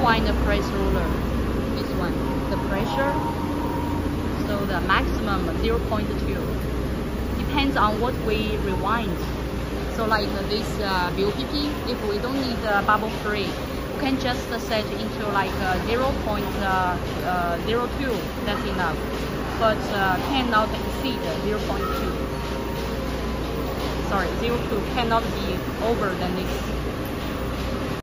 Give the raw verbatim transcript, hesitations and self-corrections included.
rewind the press ruler. This one, the pressure. So the maximum zero point two. Depends on what we rewind. So like this uh, B O P P, if we don't need uh, bubble free, we can just uh, set into like uh, zero point zero two. That's enough. But uh, cannot exceed zero point two. Sorry, zero point two cannot be over than this.